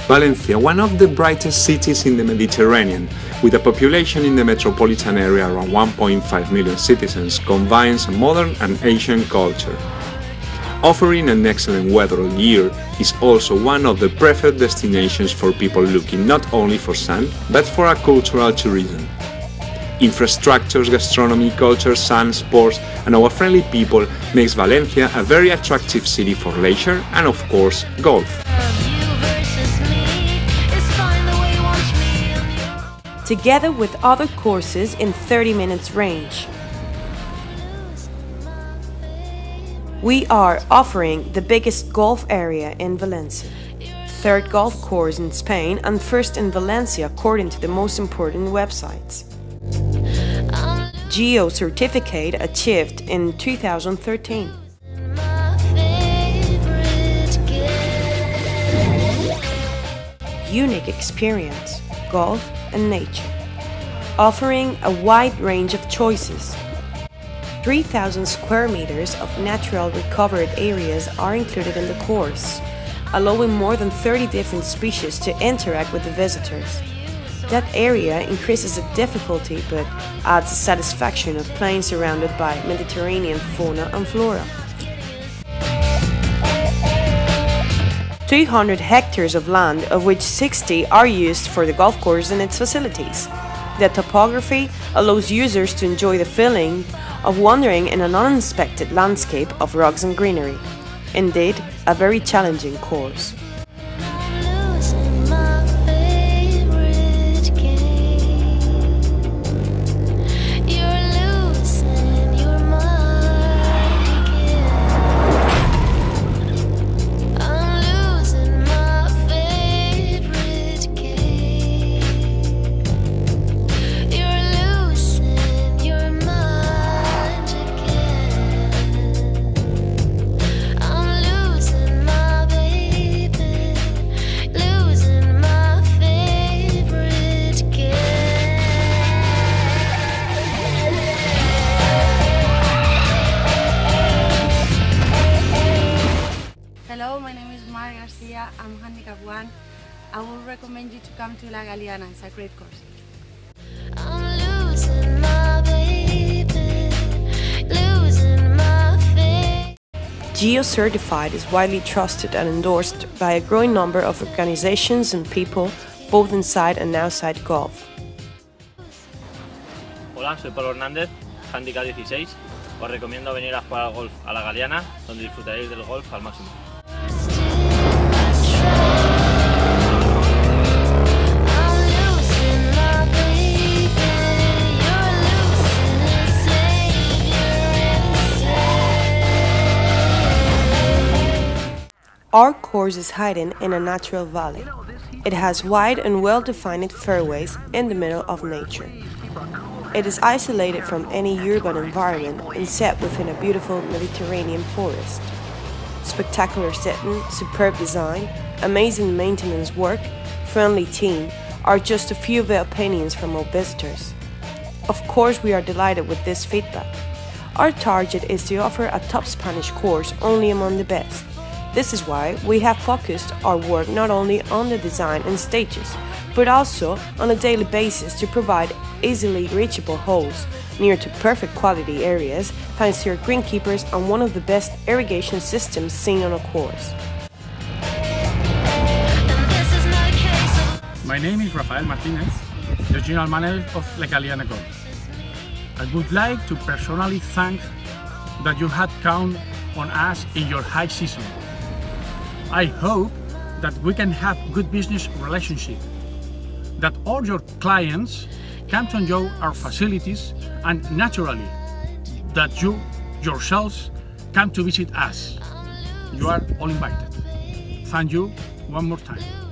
Valencia, one of the brightest cities in the Mediterranean, with a population in the metropolitan area around 1.5 million citizens, combines modern and ancient culture. Offering an excellent weather all year, is also one of the preferred destinations for people looking not only for sun, but for a cultural tourism. Infrastructures, gastronomy, culture, sun, sports and our friendly people makes Valencia a very attractive city for leisure and of course golf. Together with other courses in 30 minutes range. We are offering the biggest golf area in Valencia, third golf course in Spain and first in Valencia according to the most important websites. Geo certificate achieved in 2013. Unique experience, golf and nature, offering a wide range of choices. 3,000 square meters of natural recovered areas are included in the course, allowing more than 30 different species to interact with the visitors. That area increases the difficulty but adds the satisfaction of playing surrounded by Mediterranean fauna and flora. 300 hectares of land, of which 60 are used for the golf course and its facilities. The topography allows users to enjoy the feeling of wandering in an uninspected landscape of rocks and greenery. Indeed, a very challenging course. Hello, my name is Mar Garcia. I'm handicap 1. I would recommend you to come to La Galiana. It's a great course. Geo Certified is widely trusted and endorsed by a growing number of organizations and people, both inside and outside golf. Hola, soy Pablo Hernández, handicap 16. Os recomiendo venir a jugar al golf a La Galiana, donde disfrutaréis del golf al máximo. Our course is hidden in a natural valley. It has wide and well-defined fairways in the middle of nature. It is isolated from any urban environment and set within a beautiful Mediterranean forest. Spectacular setting, superb design, amazing maintenance work, friendly team are just a few of the opinions from our visitors. Of course, we are delighted with this feedback. Our target is to offer a top Spanish course only among the best. This is why we have focused our work not only on the design and stages, but also on a daily basis to provide easily reachable holes near to perfect quality areas thanks to our greenkeepers and one of the best irrigation systems seen on a course. My name is Rafael Martinez, the General Manager of La Galiana Golf. I would like to personally thank that you had count on us in your high season. I hope that we can have good business relationship, that all your clients come to enjoy our facilities and naturally that you yourselves come to visit us. You are all invited. Thank you one more time.